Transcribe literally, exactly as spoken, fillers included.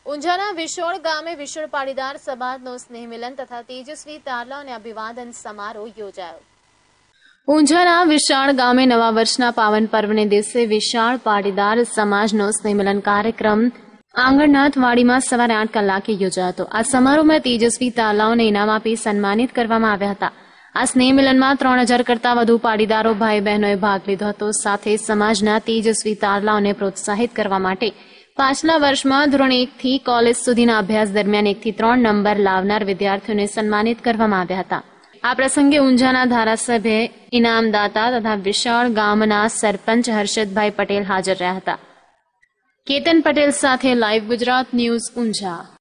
ઊંઝાના વિશોળ ગામે વિશાળ પાટીદાર સમાજનો સ્નેહમિલન તથા તેજસ્વી તારલાઓને અભિવાદન સમારોહ યોજાયો। ઊંઝાના વિશાળ ગામે નવા વર્ષના પાવન પર્વને દિવસે વિશાળ પાટીદાર સમાજનો સ્નેહમિલન કાર્યક્રમ આંગણનાથ વાડીમાં સવારે આઠ કલાકે યોજાયો હતો। આ સમારોહમાં તેજસ્વી તારલાઓને ઇનામ આપી સન્માનિત કરવામાં આવ્યા હતા। આ સ્નેહમિલનમાં ત્રણ હજાર કરતાં વધુ પાટીદારો ભાઈ બહેનોએ ભાગ લીધો હતો। સાથે સમાજના તેજસ્વી તારલાઓને પ્રોત્સાહિત કરવા માટે પાછલા વર્ષમાં ધોરણ એક થી કોલેજ સુધીના અભ્યાસ દરમિયાન એક થી ત્રણ નંબર લાવનાર વિદ્યાર્થીઓને સન્માનિત કરવામાં આવ્યા હતા। આ પ્રસંગે ઊંઝાના ધારાસભ્ય ઇનામદાતા તથા વિશાળ ગામના સરપંચ હર્ષદભાઈ પટેલ હાજર રહ્યા હતા। કેતન પટેલ સાથે લાઈવ ગુજરાત ન્યૂઝ ઊંઝા।